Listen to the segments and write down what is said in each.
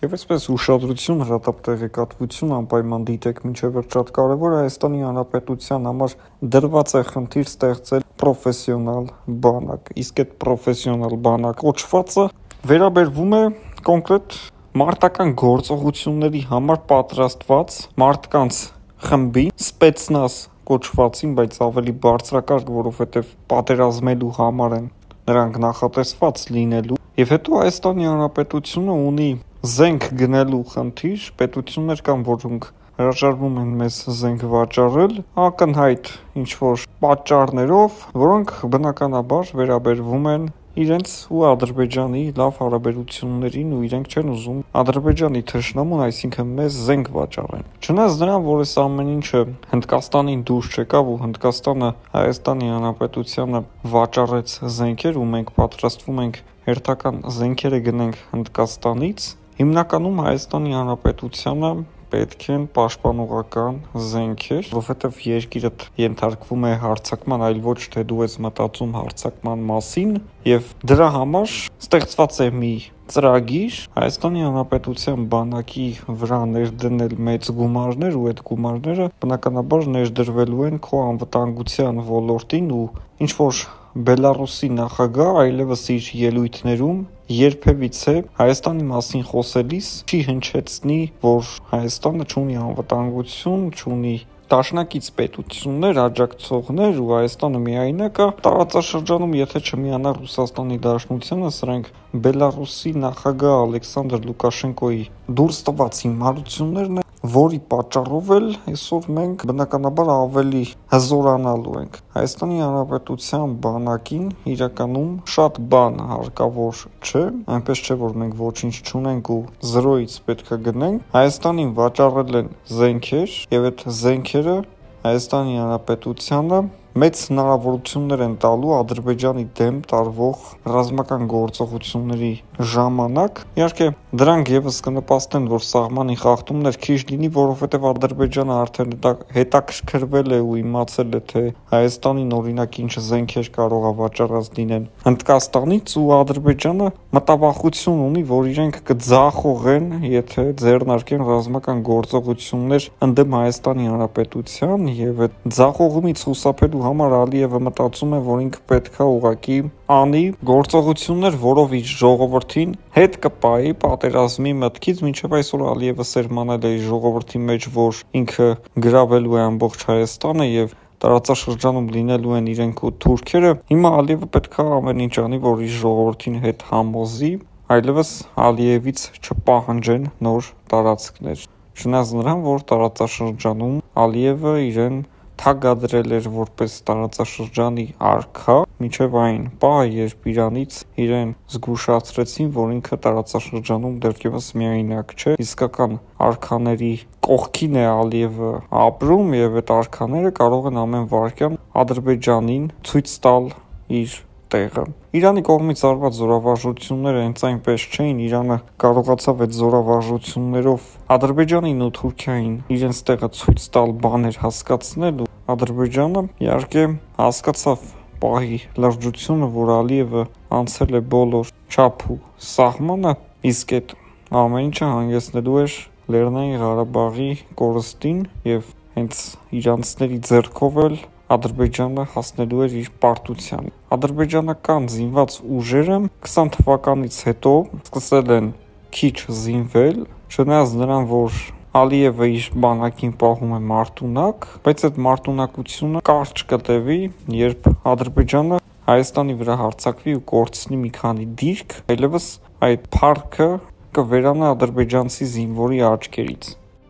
Եվ այսպես ուշադրություն, հրատապ տեղեկատվություն անպայման դիտեք մինչև վերջ շատ կարևոր է Հայաստանի Հանրապետության համար դրված է խնդիր ստեղծել պրոֆեսիոնալ բանակ, իսկ այդ պրոֆեսիոնալ բանակ կոչվածը վերաբերվում է կոնկրետ մարտական գործողությունների համար պատրաստված մարդկանց խմբի սպեցնազ կոչվածին, բայց ավելի բարձրակարգ, որովհետև պատերազմելու համար են նրանք նախատեսված լինելու։ Եվ հետո Հայաստանի Հանրապետությունը ունի զենք գնելու խնդիր, պետություններ կան, որոնք հրաժարվում են մեզ զենք վաճառել, ակնհայտ ինչ-որ պատճառներով, որոնք բնականաբար վերաբերվում են իրենց ու Ադրբեջանի լավ հարաբերություններին ու իրենք չեն ուզում Ադրբեջանի թշնամուն, այսինքն մեզ զենք վաճառեն։ Չնայած նրան, որ այս ամեն ինչը Հնդկաստանին դուրս չեկավ ու Հնդկաստանը Հայաստանի Հանրապետությանը վաճառեց զենքեր ու մենք պատրաստվում ենք հերթական զենքերը գնենք Հնդկաստանից, հիմնականում Հայաստանի Հանրապետությանը պետք են պաշտպանողական զենքեր, որովհետև երկիրդ ենթարկվում է հարձակման, այլ ոչ թե դու ես մտածում հարձակման մասին, եւ դրա համար ստեղծված է մի ծրագիր Հայաստանի Հանրապետության բանակի վրա ներդնել մեծ գումարներ ու այդ գումարները բնականաբար ներդրվելու են քո անվտանգության ոլորտին ու ինչ որ Բելարուսի նախագահ այլևս իր ելույթներում երբևիցե Հայաստանի մասին խոսելիս չի հնչեցնի, որ Հայաստանը չունի անվտանգություն, չունի դաշնակից պետություններ, աջակցողներ ու Հայաստանը միայնակ է տարածաշրջանում, եթե չմիանա Ռուսաստանի Դաշնությանը, սրանք Բելարուսի նախագահ Ալեքսանդր Լուկաշենկոյի դուրս տված հիմարություններն են, որի պատճառով էլ այսօր մենք բնականաբար ավելի հզորանալու ենք։ Հայաստանի Հանրապետության բանակին իրականում շատ բան հարկավոր չէ, այնպես չէ, որ մենք ոչինչ չունենք ու զրոյից պետք է գնենք։ Հայաստանին վաճառել են զենքեր եւ այդ զենքերը Հայաստանի Հանրապետությանը մեծ հնարավորություններ են տալու Ադրբեջանի դեմ տարվող ռազմական գործողությունների ժամանակ։ Իհարկե, դրանք եւս կնպաստեն, որ սահմանի խախտումներ քիչ լինի, որովհետեւ Ադրբեջանը արդեն հետաքրքրվել է ու իմացել է, թե Հայաստանին օրինակ ինչ զենքեր կարող է վաճառած լինեն Հնդկաստանից ու Ադրբեջանը մտավախություն ունի, որ իրենք կձախողեն, եթե ձեռնարկեն ռազմական գործողություններ ընդդեմ Հայաստանի Հանրապետության եւ այդ ձախողումից խուսափելու համար Ալիևը մտածում է, որ ինքը պետք է ուղղակի անի գործողություններ, որով իր ժողովրդին հետ կպայի պատերազմի մտքից, մինչև այսօր Ալիևը սերմանել է իր ժողովրդի մեջ, որ ինքը գրավելու է ամբողջ Հայաստանը եւ տարածաշրջանում լինելու են իրենք ու թուրքերը։ Հիմա Ալիևը պետք է ամեն ինչ անի, որ իր ժողովրդին հետ համոզի, այլևս Ալիևից չպահանջեն նոր տարածքներ։ Չնայած նրան, որ տարածաշրջանում Ալիևը իրեն թագադրել էր որպես տարածաշրջանի արքա, մինչև այն պահը, երբ Իրանից իրեն զգուշացրեցին, որ ինքը տարածաշրջանում դեռևս միայնակ չէ, իսկական արքաների կողքին է Ալիևը ապրում եւ այդ արքաները կարող են ամեն վայրկյան Ադրբեջանին ցույց տալ իր տեղը։ Իրանի կողմից արված զորավարժությունները հենց այնպես չէին, Իրանը կարողացավ այդ զորավարժություններով Ադրբեջանին ու Թուրքիային իրենց տեղը ցույց տալ, բաներ հասկացնել ու Ադրբեջանը իհարկե հասկացավ պահի լրջությունը, որ Ալիևը անցել է բոլոր չափ ու սահմանը, իսկ այդ ամեն ինչը հանգեցնելու էր Լեռնային Ղարաբաղի կորստին եւ հենց իրանցիների ձեռքով էլ Ադրբեջանը հասնելու էր իր պարտության։ Ադրբեջանական զինված ուժերը 20 թվականից հետո սկսել են քիչ զինվել, չնայած նրան, որ Ալիևը իր բանակին պահում է մարտունակ, բայց այդ մարտունակությունը կարճ կտևի, երբ Ադրբեջանը Հայաստանի վրա հարձակվի ու կորցնի մի քանի դիրք, այլևս այդ փառքը կվերանա ադրբեջանցի զինվորի աչքերից։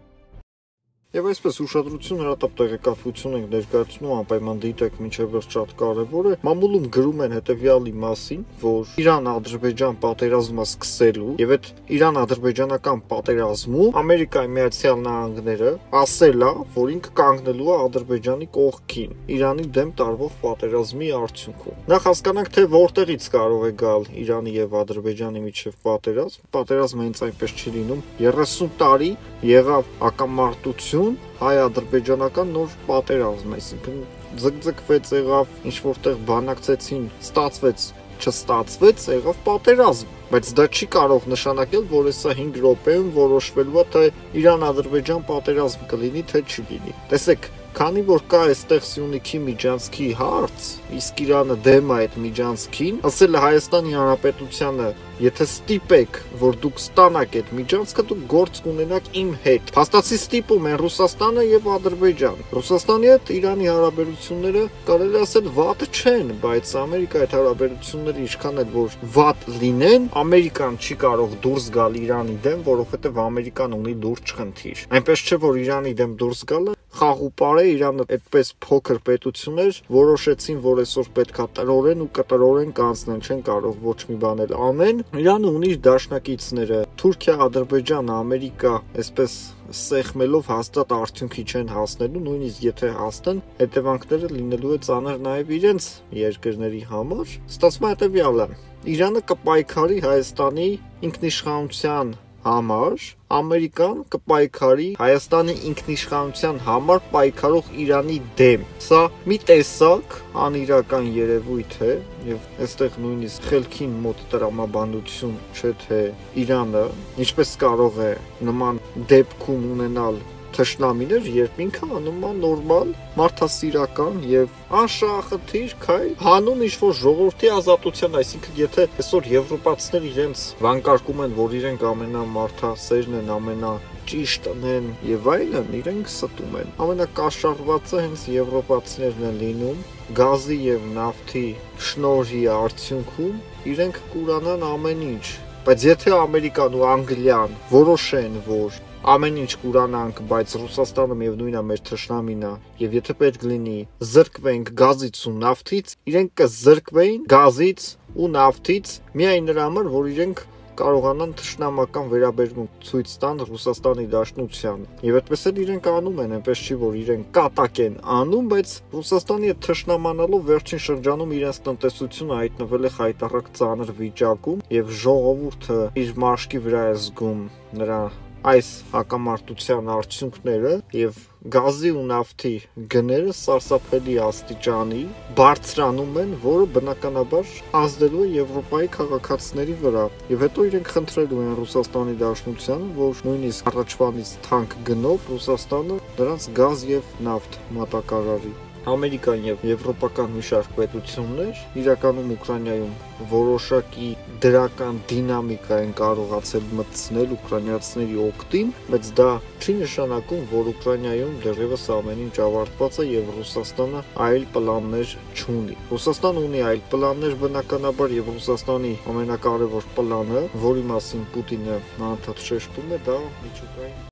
Եվ այսպես ուշադրություն, հրատապ տեղեկատվություն ենք ներկայացնում, անպայման դիտեք, մինչև վերջ շատ կարևոր է։ Մամուլում գրում են հետևյալի մասին, որ Իրան-Ադրբեջան պատերազմը սկսելու եւ այդ Իրան-ադրբեջանական պատերազմում Ամերիկայի Միացյալ Նահանգները ասել է, որ ինքը կանգնելու է Ադրբեջանի կողքին Իրանի դեմ տարվող պատերազմի արդյունքում։ Նախ հասկանանք, թե որտեղից կարող է գալ Իրանի եւ Ադրբեջանի միջև պատերազմ։ Պատերազմը հենց այնպես չի լինում։ 30 տարի եղավ ակամարտություն, հայ-ադրբեջանական նոր պատերազմ, այսինքն ձգձգվեց եղավ, ինչ որտեղ բանակցեցին, ստացվեց չստացվեց, եղավ պատերազմ, բայց դա չի կարող նշանակել, որ հեսա 5 րոպեում որոշվելու է, թե Իրան-Ադրբեջան պատերազմ կլինի, թե չլինի։ Տեսեք, քանի որ կա այստեղ Սյունիքի միջանցքի հարց, իսկ Իրանը դեմ է այդ միջանցքին, ասել է Հայաստանի Հանրապետությանը, եթե ստիպեք, որ դուք ստանաք այդ միջանցքը, դուք գործ կունենաք իմ հետ։ Փաստացի ստիպում են Ռուսաստանը եւ Ադրբեջան։ Ռուսաստանի հետ Իրանի հարաբերությունները կարելի ասել վատ չեն, բայց Ամերիկայի հետ հարաբերությունները ինչքան էլ որ վատ լինեն, Ամերիկան չի կարող դուրս գալ Իրանի դեմ, որովհետեւ Ամերիկան ունի լուրջ խնդիր։ Այնպես չէ, որ Իրանի դեմ դուրս գալը խաղուպար է, Իրանը այդպես փոքր պետություն էր, որոշեցին, որ այսօր պետքա տրորեն ու կտրորեն կանցնեն, չեն կարող ոչ մի բան էլ անեն։ Իրանը ունի իր դաշնակիցները, Թուրքիա, Ադրբեջան, Ամերիկա, այսպես սեղմելով հաստատ արդյունքի չեն հասնելու, նույնիսկ եթե հասնեն, հետևանքները լինելու է ծանր նաև իրենց երկրների համար։ Ստացվում է հետևյալը. Իրանը կպայքարի Հայաստանի ինքնիշխանության համար, Ամերիկան կպայքարի Հայաստանի ինքնիշխանության համար պայքարող Իրանի դեմ։ Սա մի տեսակ անիրական երևույթ է եւ այստեղ նույնիսկ խելքին մոտ տրամաբանություն չէ, թե Իրանը ինչպես կարող է նման դեպքում ունենալ թշնամիներ, երբ ինքը անում է նորմալ, մարդասիրական եւ անշահախնդիր քայլ հանուն ինչ-որ ժողովրդի ազատության, այսինքն եթե այսօր եվրոպացիներ իրենց վանկարկում են, որ իրենք ամենամարդասերն են, ամենաճիշտն են եւ այլն, իրենք ստում են։ Ամենակաշառվածը հենց եվրոպացիներն են լինում, գազի եւ նավթի շնորհի արդյունքում իրենք կուրանան ամեն ինչ։ Բայց եթե Ամերիկան ու Անգլիան որոշեն, որ ամեն ինչ կուրանանք, բայց Ռուսաստանը միևնույնն է մեր թշնամին է, եւ եթե պետք լինի զրկվենք գազից ու նավթից, իրենք կզրկվեին գազից ու նավթից միայն նրա համար, որ իրենք կարողանան թշնամական վերաբերմունք ցույց տան Ռուսաստանի Դաշնությանը։ Եվ այդպես էլ իրենք անում են, այնպես չի, որ իրենք կատակ են անում, բայց Ռուսաստանի հետ թշնամանալով վերջին շրջանում իրենց տնտեսությունը հայտնվել է խայտառակ ծանր վիճակում, եւ ժողովուրդը իր մաշկի վրա է զգում նրա այս հակամարտության արդյունքները եւ գազի ու նավթի գները սարսափելի աստիճանի բարձրանում են, որը բնականաբար ազդելու է Եվրոպայի քաղաքացիների վրա։ Եվ հետո իրենք խնդրելու են Ռուսաստանի Դաշնությանը, որ նույնիսկ առաջվանից թանկ գնով Ռուսաստանը նրանց գազ եւ նավթ մատակարարի։ Ամերիկան եւ եվրոպական մի շարք պետություններ իրականում Ուկրաինայում որոշակի դրական դինամիկա են կարողացել մտցնել ուկրաինացիների օգտին, բայց դա չի նշանակում, որ Ուկրաինայում դեռևս ամեն ինչ ավարտված է եւ Ռուսաստանը այլ պլաններ չունի։ Ռուսաստանը ունի այլ պլաններ բնականաբար եւ Ռուսաստանի ամենակարևոր պլանը, որի մասին Պուտինը անդադ շեշտում է, դա միջուկային